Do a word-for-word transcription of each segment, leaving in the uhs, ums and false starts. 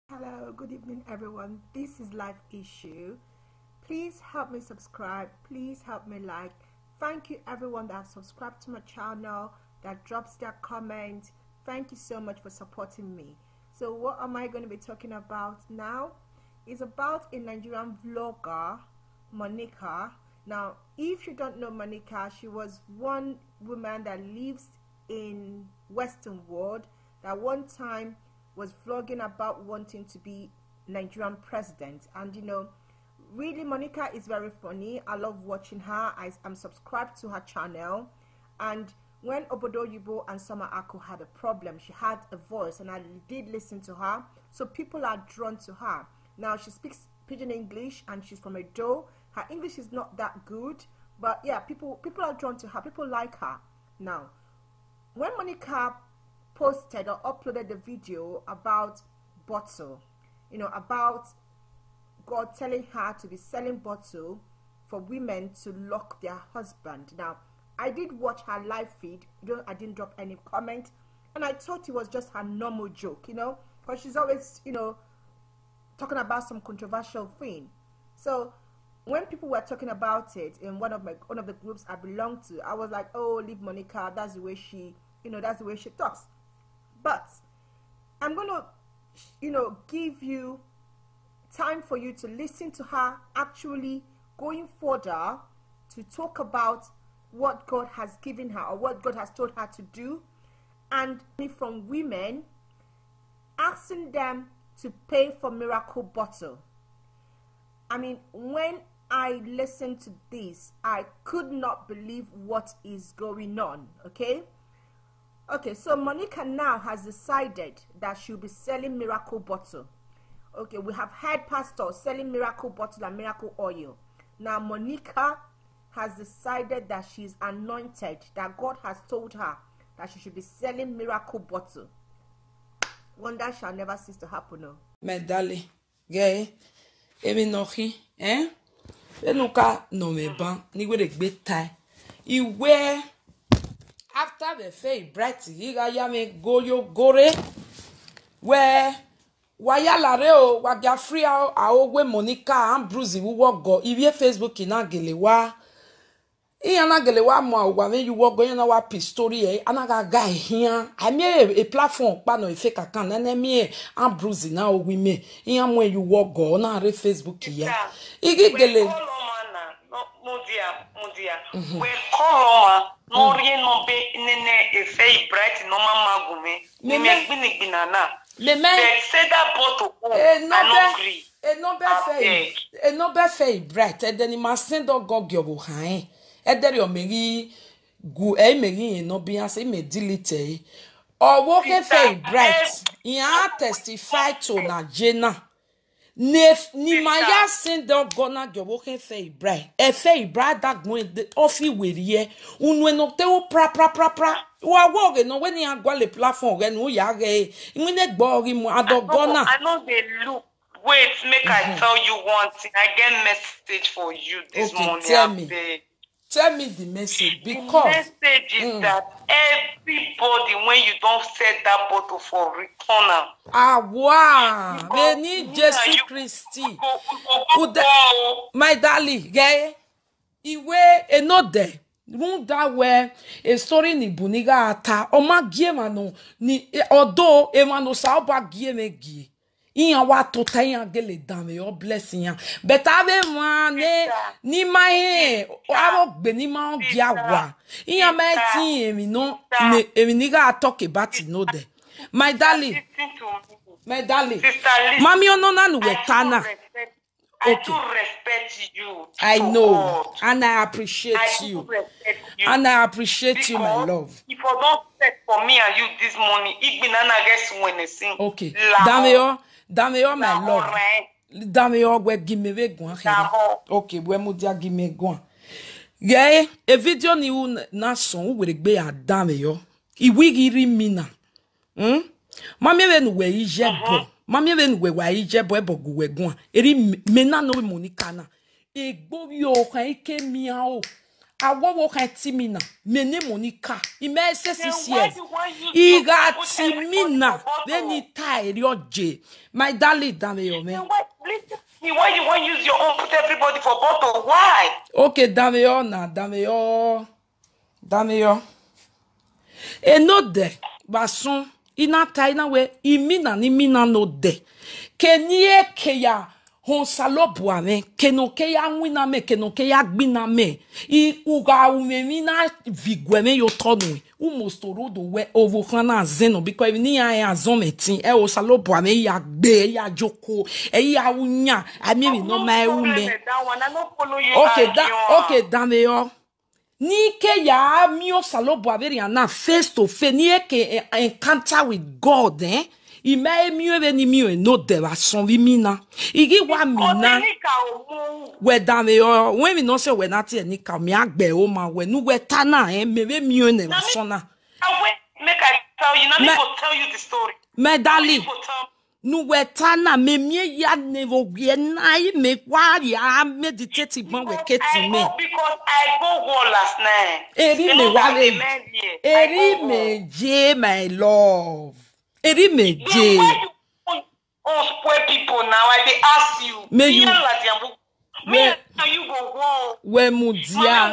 Hello, good evening everyone. This is Life Issue. Please help me subscribe. Please help me like. Thank you everyone that subscribed to my channel, that drops their comment. Thank you so much for supporting me. So what am I going to be talking about now? It's about a Nigerian vlogger, Monica. Now, if you don't know Monica, she was one woman that lives in Western world that one time was vlogging about wanting to be Nigerian president. And you know, really Monica is very funny. I love watching her. I am subscribed to her channel, and when Obodo Yibo and Summer Ako had a problem, she had a voice and I did listen to her, so people are drawn to her. Now she speaks pidgin English and she's from Edo. Her English is not that good, but yeah, people people are drawn to her. People like her. Now when Monica posted or uploaded the video about bottle, you know, about God telling her to be selling bottle for women to lock their husband. Now, I did watch her live feed. I didn't drop any comment, and I thought it was just her normal joke, you know, because she's always, you know, talking about some controversial thing. So when people were talking about it in one of my one of the groups I belong to, I was like, oh, leave Monica. That's the way she, you know, that's the way she talks. But I'm going to, you know, give you time for you to listen to her actually going further to talk about what God has given her or what God has told her to do, and from women asking them to pay for miracle bottle. I mean, when I listened to this, I could not believe what is going on, okay? Okay, so Monica now has decided that she'll be selling miracle bottle. Okay, we have heard pastors selling miracle bottle and miracle oil. Now Monica has decided that she's anointed, that God has told her that she should be selling miracle bottle. Wonder shall never cease to happen. No. Medali, gay, emi nohi, eh? Enuka no me ban, ni we de gbe tai. Iwe. After the faith, bright, you got yame go yo gore. Where Wayalare, Wagafria, Awe Monica, and Bruce, who walk go. If you Facebook in Agelewa, Iana Gelewa, more when you walk going our pistory, anaga guy here. I made a platform, pano, if I can, and me, and Bruce now we may. Ian when you walk go on our Facebook here. Igele. No dear, no dear. We call no rien no be nene e fei bright no mama gume. Ni me gbini gbinana. Le men. They say that bottle. E no be. E no be fei. E no be fei bright. E deni ma sendo gogyo bu han. E deri o meri gu e meri no bi an se me delete. O wo ke fei bright. Yan testify to na jena. Nef ni maya sendo gona gyobo ke fe ibrai e fe ibrai da gun ofi werie unu no te o pra pra pra pra wa wo ge no we ni agwa le platform ge no ya ge mi ne gbo ri mu adogona. I know they look. Wait, make mm-hmm. I tell you one thing. I get message for you this okay, morning. Tell me. They, tell me the message because the message is mm. that everybody, when you don't set that bottle for return. Ah wow, Beni Jesus Christi. My darling, gay. Iwe enode. Wunda we a story ni buniga ata. Oma gie mano ni odo emano saoba gie megi. Iyan wa to tayan gele dame your blessing ya. But ave ma ne ni ma he abo gbe ni ma bia wa. Iyan ma ti emi no ne emi ni ga talk about no de. My darling. My darling. Mami ono na nu wetana. I do respect you. I so know, God. And I appreciate I you. Respect you. And I appreciate because you, my love. If I don't set for me and you this morning, it be nana guess when they sing. Okay. Dameo, Dameo, my love. Dameo, we give me we go. Okay, we mudia give me go. Yeah, a video ni u na son we gbe ya Dameo. Iwi giri mina. Hmm? Mami we nu we ijebo. Mami we nu we wa ijebo e bogu we go. Eri mena no Monica na. Egbo yo kan ike mi a o. I want to timina. Mene Monica. Ime six Then years. why do you want to use Iga your put everybody timina. for bottle? Then he tie your J. My darling, damn you, man. Then why, listen to me, why you want to use your own put everybody for bottle? Why? Okay, damn you, na, damn you. Damn you. E no de. Bason. Ina ta ina we. Imina ni mina no de. Kenye keya. Hon salobo ame, keno ke ya wina me, keno ke ya gbina me. I uga ume mina vigweme yo tonu. U mostoro do we ovo kana zeno because ni ya ya zometin e o salobo ame ya gbe ya joko e ya unya ami mi no ma e ume. Okay, that okay, dame yo. Ni ke ya mi o salobo ame na face to face ni e ke encounter with God, eh? I may mieux veni mieux no de la son vimina. Igi wa mina. We dame yo. When we no say we not here ni ka mi agbe o ma we nu we tana eh me we mieux ne la sona. Make I tell you. Let me go tell you the story. Me dali. Nu we tana me mie ya ne vo we na me wa ya meditate ban we keti me. Because I go go last night. Eri me wa le. Eri me je my love. Eri me je. Why you on spoil people now? I they ask you. Me you. Me you go go. We mudia.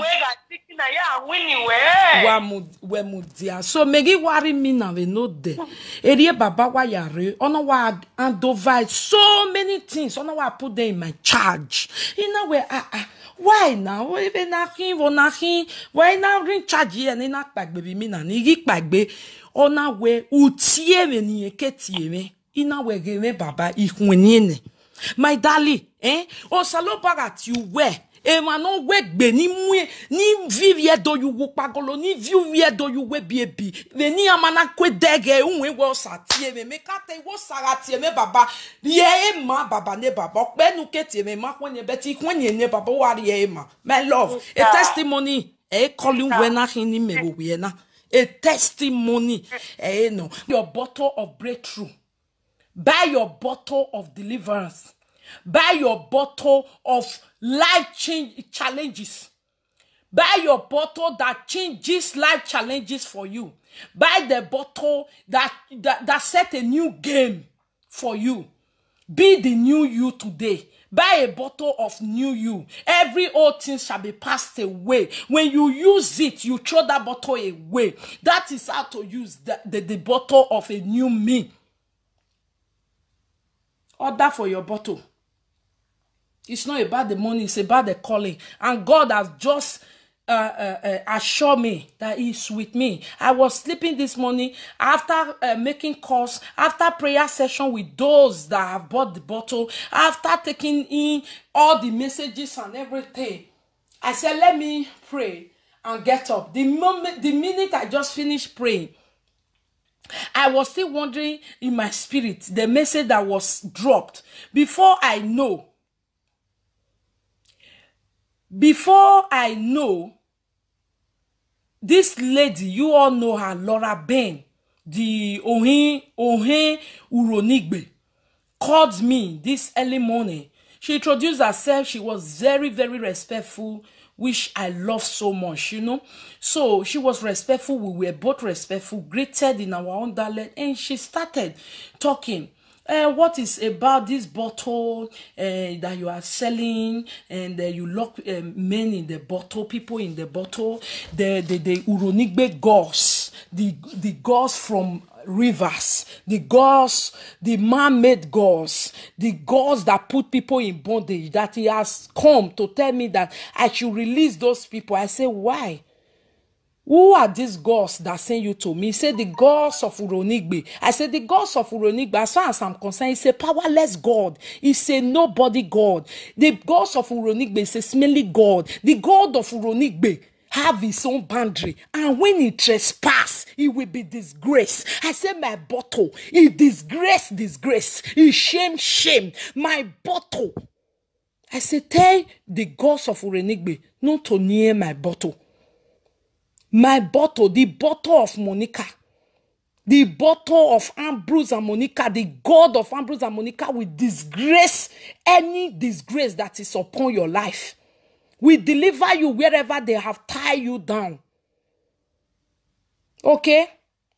Wa mu we mudia. So megi wari mi na we no de. Eri baba wa yare. Ono wa andovide so many things. Ono wa put them in my charge. Ina we ah ah. Why now? We be na hin wo na hin. Why now ring charge here ni na pagbe bi mi na ni gi pagbe. Ona we utie me ni eketie me. Ina we ge me baba ihunine. My darling, eh? O salo bagat you we. E mano we gbe ni mwe ni vivie do you wo pagolo ni vivie do you we biebi. Ve ni amana kwe dege unwe wo satie me me kate wo saratie me baba. Ye ma baba ne baba. Okbe nu ketie me ma kwenye beti kwenye ne baba wari ye ma. My love, a testimony. E calling when I hini me wo we na. A testimony. Eh, no. Your bottle of breakthrough. Buy your bottle of deliverance. Buy your bottle of life change challenges. Buy your bottle that changes life challenges for you. Buy the bottle that, that, that set a new game for you. Be the new you today. Buy a bottle of new you. Every old thing shall be passed away. When you use it, you throw that bottle away. That is how to use the, the, the bottle of a new me. Order for your bottle. It's not about the money, it's about the calling. And God has just uh, uh, uh, assured me that He's with me. I was sleeping this morning after uh, making calls, after prayer session with those that have bought the bottle, after taking in all the messages and everything. I said, let me pray and get up. The moment, the minute I just finished praying, I was still wondering in my spirit the message that was dropped. Before I know, Before I know, this lady, you all know her, Laura Ben, the Uhmmm Uhmmm Uronigbe, called me this early morning. She introduced herself. She was very, very respectful, which I love so much, you know. So she was respectful. We were both respectful, greeted in our own dialect, and she started talking. Uh, what is about this bottle uh, that you are selling, and uh, you lock uh, men in the bottle, people in the bottle, the the the Uronigbe gods, the the gods from rivers, the gods, the man-made gods, the gods that put people in bondage, that He has come to tell me that I should release those people. I say, why? Who are these gods that send you to me? He said, the gods of Uronigbe. I said, the gods of Uronigbe, as far as I'm concerned, it's a powerless God. It's a nobody God. The gods of Uronigbe is a smelly God. The God of Uronigbe have his own boundary. And when he trespass, he will be disgraced. I said, my bottle, he disgrace, disgrace. He shame, shame. My bottle. I said, tell the gods of Uronigbe not to near my bottle. My bottle, the bottle of Monica, the bottle of Ambrose and Monica, the God of Ambrose and Monica will disgrace any disgrace that is upon your life. will deliver you wherever they have tied you down. Okay?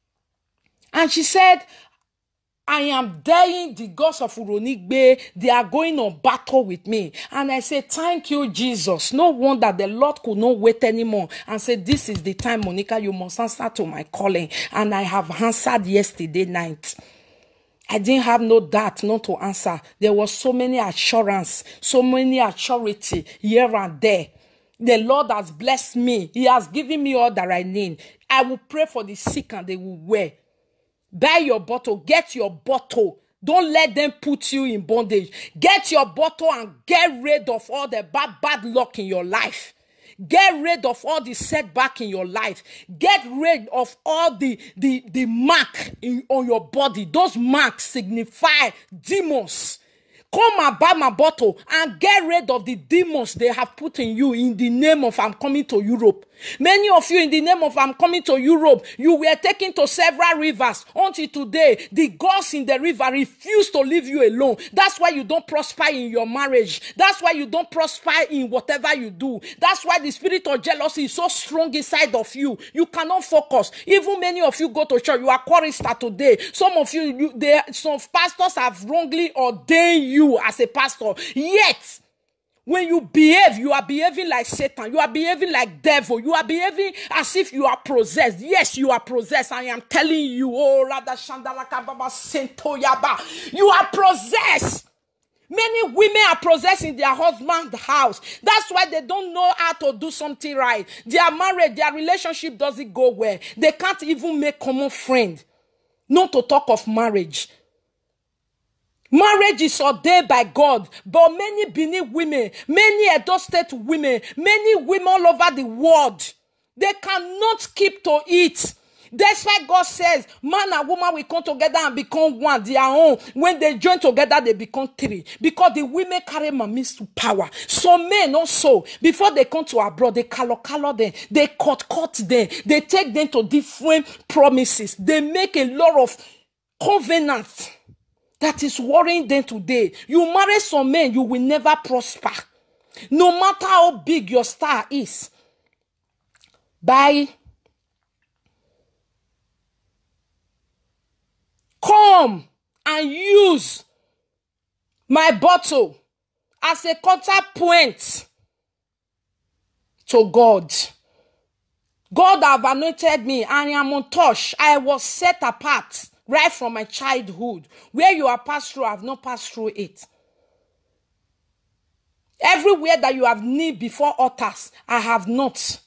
And she said, I am dying the gods of Uronigbe. They are going on battle with me. And I say, thank you, Jesus. No wonder the Lord could not wait anymore and say, this is the time, Monica, you must answer to my calling. And I have answered yesterday night. I didn't have no doubt not to answer. There was so many assurance, so many assurity here and there. The Lord has blessed me. He has given me all that I need. I will pray for the sick and they will wear. Buy your bottle. Get your bottle. Don't let them put you in bondage. Get your bottle and get rid of all the bad, bad luck in your life. Get rid of all the setback in your life. Get rid of all the, the, the mark in, on your body. Those marks signify demons. Come and buy my bottle and get rid of the demons they have put in you in the name of I'm coming to Europe. Many of you in the name of I'm coming to Europe, you were taken to several rivers. Until today, the gods in the river refuse to leave you alone. That's why you don't prosper in your marriage. That's why you don't prosper in whatever you do. That's why the spirit of jealousy is so strong inside of you. You cannot focus. Even many of you go to church, you are chorister today. Some of you, you they, some pastors have wrongly ordained you as a pastor. Yet, when you behave, you are behaving like Satan. You are behaving like devil. You are behaving as if you are possessed. Yes, you are possessed. I am telling you. Oh, Radha Shandalaka Baba Sento Yaba. You are possessed. Many women are possessed in their husband's house. That's why they don't know how to do something right. Their marriage, their relationship doesn't go well. They can't even make common friend. Not to talk of marriage. Marriage is ordained by God, but many Benin women, many Edo State women, many women all over the world, they cannot keep to it. That's why God says, man and woman will come together and become one, their own. When they join together, they become three. Because the women carry mamis to power. So men also, before they come to abroad, they color color them, they cut cut them, they take them to different promises. They make a lot of covenants. That is worrying them today. You marry some men, you will never prosper. No matter how big your star is. Bye. Come and use my bottle as a contact point to God. God have anointed me and I am untouched. I was set apart. Right from my childhood. Where you are passed through, I have not passed through it. Everywhere that you have need before altars, I have not.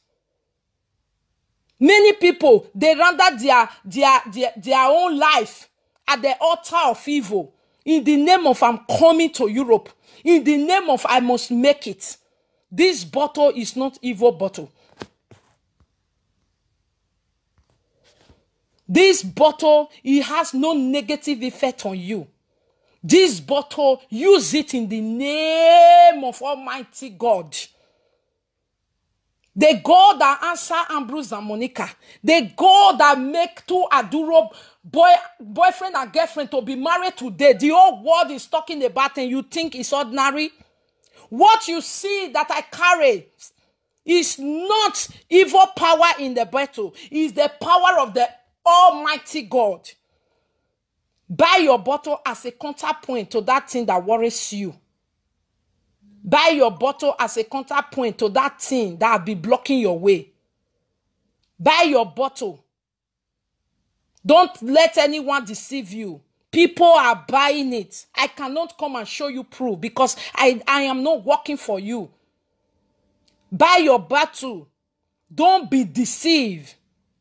Many people, they render their, their, their, their own life at the altar of evil. In the name of I'm coming to Europe. In the name of I must make it. This bottle is not evil bottle. This bottle, it has no negative effect on you. This bottle, use it in the name of Almighty God. The God that answer Ambrose and Monica. The God that make two adorable boy, boyfriend and girlfriend to be married today. The whole world is talking about and you think it's ordinary. What you see that I carry is not evil power in the battle. It's the power of the Almighty God. Buy your bottle as a counterpoint to that thing that worries you. Buy your bottle as a counterpoint to that thing that will be blocking your way. Buy your bottle. Don't let anyone deceive you. People are buying it. I cannot come and show you proof because I, I am not working for you. Buy your bottle. Don't be deceived.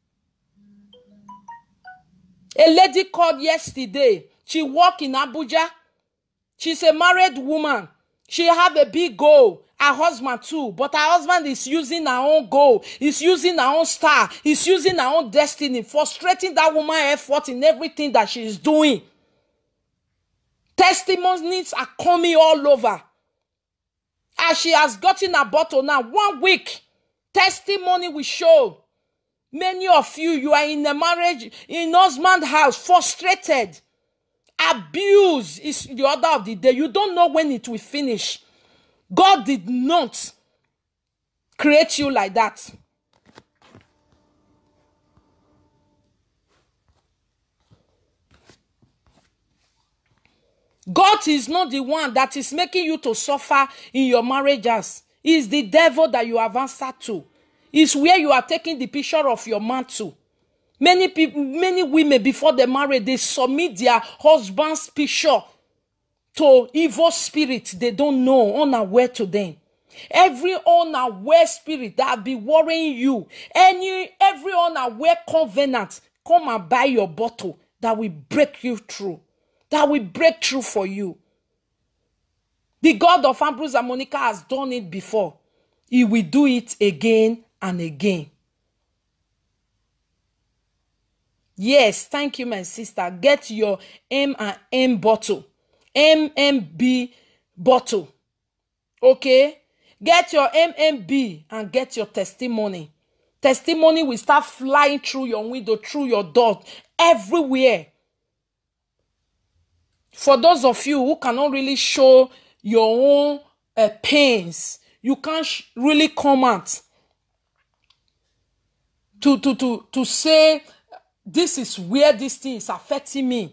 A lady called yesterday. She worked in Abuja. She's a married woman. She have a big goal. Her husband too. But her husband is using her own goal. He's using her own star. He's using her own destiny. Frustrating that woman's effort in everything that she is doing. Testimonies are coming all over. As she has gotten a bottle now, one week, testimony will show. Many of you, you are in a marriage, in husband's house, frustrated. Abuse is the order of the day. You don't know when it will finish. God did not create you like that. God is not the one that is making you to suffer in your marriages. It's the devil that you have answered to. It's where you are taking the picture of your man to. Many people, many women before they marry, they submit their husband's picture to evil spirits they don't know, unaware to them. Every unaware spirit that be worrying you, any every unaware covenant, come and buy your bottle that will break you through. That will break through for you. The God of Ambrose and Monica has done it before. He will do it again and again. Yes, thank you, my sister. Get your M and M bottle. M M B bottle. Okay? Get your M M B and get your testimony. Testimony will start flying through your window, through your door, everywhere. For those of you who cannot really show your own uh, pains, you can't really comment to, to, to, to say, this is where this thing is affecting me.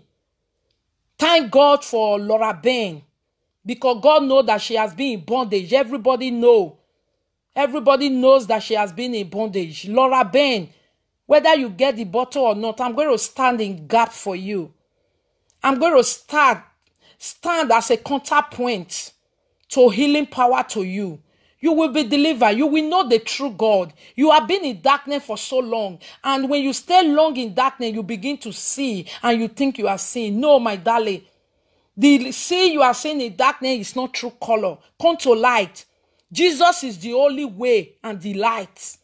Thank God for Laura Bain, because God knows that she has been in bondage. Everybody know. Everybody knows that she has been in bondage. Laura Bain, whether you get the bottle or not, I'm going to stand in gap for you. I'm going to start, stand as a counterpoint to healing power to you. You will be delivered. You will know the true God. You have been in darkness for so long. And when you stay long in darkness, you begin to see and you think you are seeing. No, my darling. The see you are seeing in darkness is not true color. Come to light. Jesus is the only way and the light.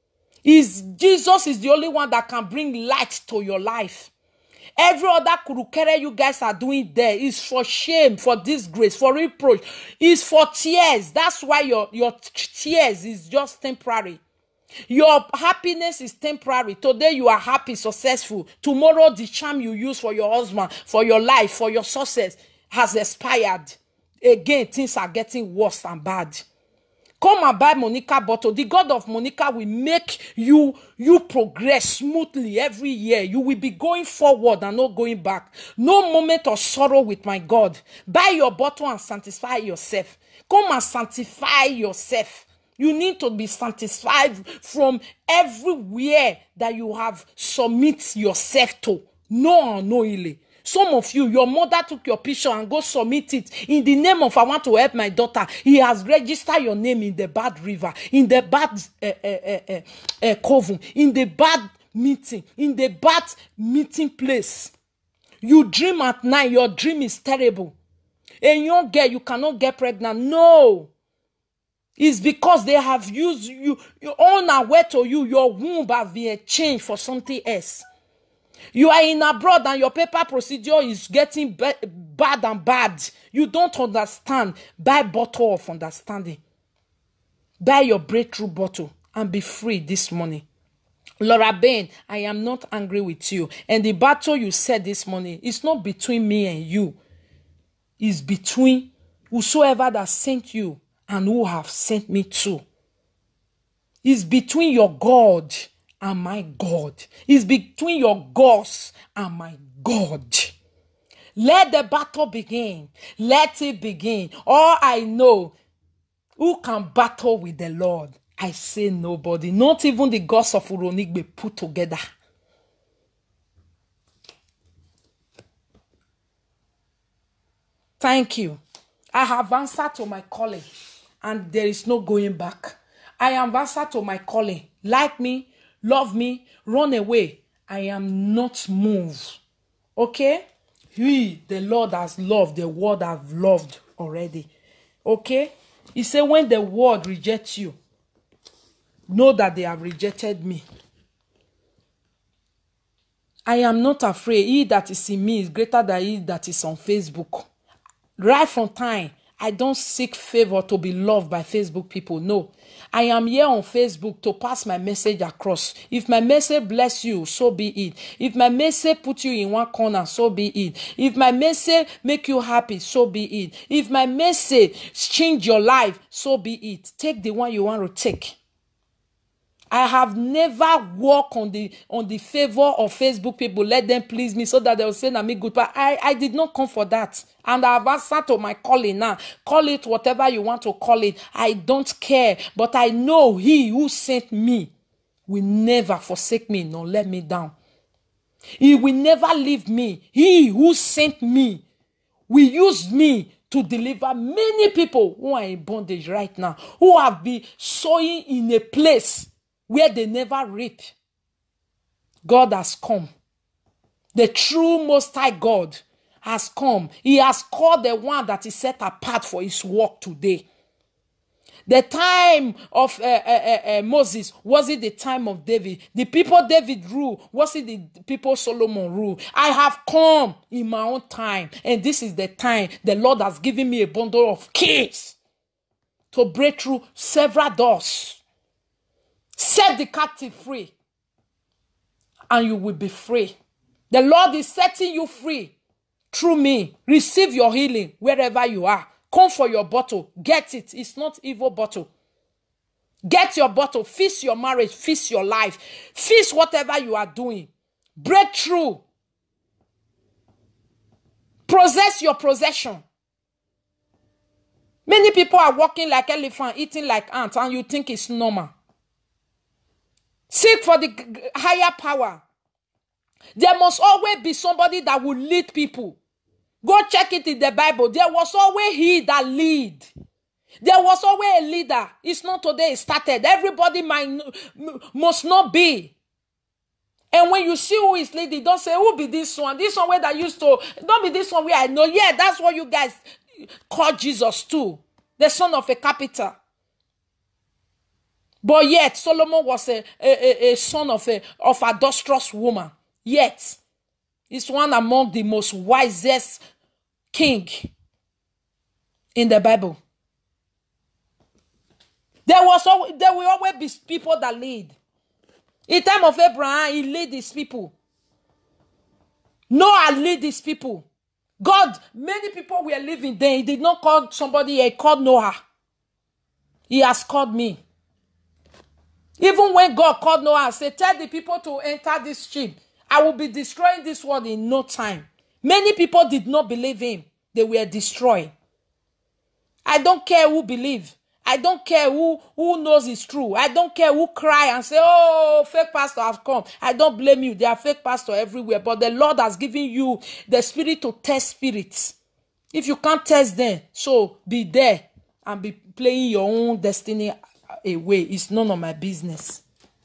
Is Jesus is the only one that can bring light to your life. Every other kurukere you guys are doing there is for shame, for disgrace, for reproach. Is for tears. That's why your, your tears is just temporary. Your happiness is temporary. Today you are happy, successful. Tomorrow the charm you use for your husband, for your life, for your success has expired. Again, things are getting worse and bad. Come and buy Monica bottle. The God of Monica will make you, you progress smoothly every year. You will be going forward and not going back. No moment of sorrow with my God. Buy your bottle and sanctify yourself. Come and sanctify yourself. You need to be sanctified from everywhere that you have submit yourself to. No unknowingly. Some of you, your mother took your picture and go submit it in the name of I want to help my daughter. He has registered your name in the bad river, in the bad uh, uh, uh, uh, coven, in the bad meeting, in the bad meeting place. You dream at night, your dream is terrible. A young girl, you cannot get pregnant. No. It's because they have used you, you unaware to you, your womb has been changed for something else. You are in abroad and your paper procedure is getting bad and bad. You don't understand. Buy bottle of understanding. Buy your breakthrough bottle and be free this morning. Laura Bain, I am not angry with you. And the battle you said this morning is not between me and you. It's between whosoever that sent you and who have sent me to. It's between your God and my God. It's between your gods and my God. Let the battle begin. Let it begin. All I know, who can battle with the Lord? I say nobody. Not even the gods of Uronigbe put together. Thank you. I have answered to my calling, and there is no going back. I am answered to my calling. Like me, love me, run away. I am not moved. Okay? He, the Lord has loved, the world has loved already. Okay? He said, when the world rejects you, know that they have rejected me. I am not afraid. He that is in me is greater than he that is on Facebook. Right from time, I don't seek favor to be loved by Facebook people. No. I am here on Facebook to pass my message across. If my message bless you, so be it. If my message put you in one corner, so be it. If my message make you happy, so be it. If my message change your life, so be it. Take the one you want to take. I have never walked on the on the favor of Facebook people. Let them please me so that they will say na me good. But I, I did not come for that. And I have answered to my calling now. Call it whatever you want to call it. I don't care. But I know he who sent me will never forsake me nor let me down. He will never leave me. He who sent me will use me to deliver many people who are in bondage right now, who have been sowing in a place where they never reap. God has come. The true Most High God has come. He has called the one that is set apart for his work today. The time of uh, uh, uh, Moses, was it the time of David? The people David ruled, was it the people Solomon ruled? I have come in my own time, and this is the time the Lord has given me a bundle of keys to break through several doors. Set the captive free, and you will be free. The Lord is setting you free through me. Receive your healing wherever you are. Come for your bottle. Get it. It's not evil bottle. Get your bottle. Fix your marriage. Fix your life. Fix whatever you are doing. Break through. Possess your possession. Many people are walking like elephant, eating like ants, and you think it's normal. Seek for the higher power. There must always be somebody that will lead people. Go check it in the Bible. There was always he that lead. There was always a leader. It's not today it started. Everybody might, must not be. And when you see who is leading, don't say, who be this one? This one where that used to, don't be this one where I know. Yeah, that's what you guys call Jesus too. The son of a carpenter. But yet, Solomon was a, a, a, a son of a of a adulterous woman. Yet, he's one among the most wisest king in the Bible. There was always, there will always be people that lead. In time of Abraham, he led his people. Noah led his people. God, many people were living there. He did not call somebody, he called Noah. He has called me. Even when God called Noah and said, tell the people to enter this ship, I will be destroying this world in no time. Many people did not believe him. They were destroyed. I don't care who believe. I don't care who, who knows it's true. I don't care who cry and say, oh, fake pastor have come. I don't blame you. There are fake pastors everywhere. But the Lord has given you the spirit to test spirits. If you can't test them, so be there and be playing your own destiny away. It's none of my business.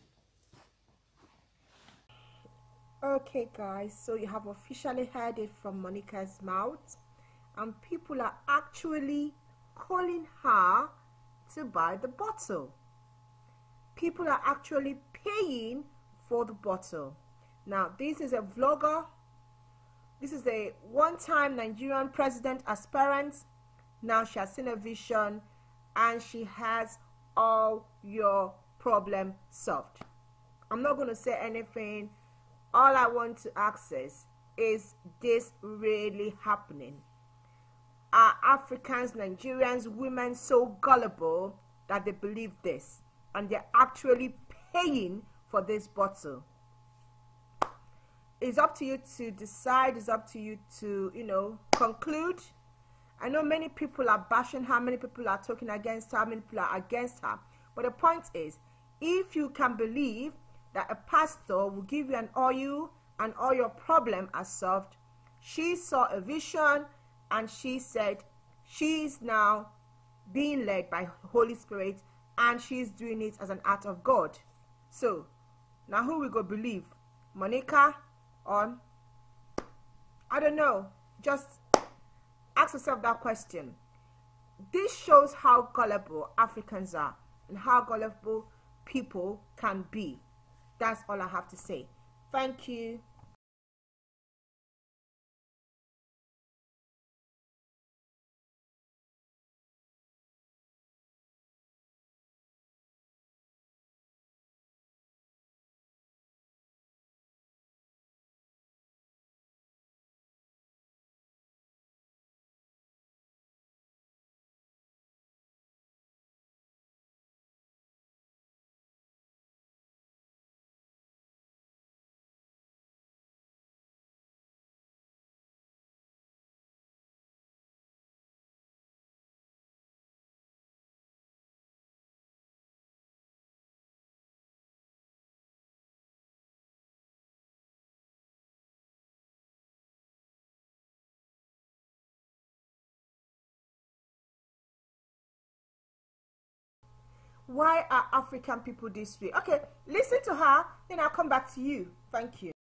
Okay, guys, so you have officially heard it from Monica's mouth, and people are actually calling her to buy the bottle. People are actually paying for the bottle. Now, this is a vlogger. This is a one-time Nigerian president aspirant. Now she has seen a vision, and she has all your problem solved. I'm not going to say anything. All I want to access is this really happening. Are Africans, Nigerians, women so gullible that they believe this, and they're actually paying for this bottle? It's up to you to decide. It's up to you to, you know, conclude. I know many people are bashing her, many people are talking against her, many people are against her. But the point is, if you can believe that a pastor will give you an oil and all your problem are solved, she saw a vision and she said she's now being led by Holy Spirit and she's doing it as an act of God. So, now who we go believe? Monica or, I don't know, just ask yourself that question. This shows how gullible Africans are and how gullible people can be. That's all I have to say. Thank you. Why are African people this way? Okay, listen to her, then I'll come back to you. Thank you.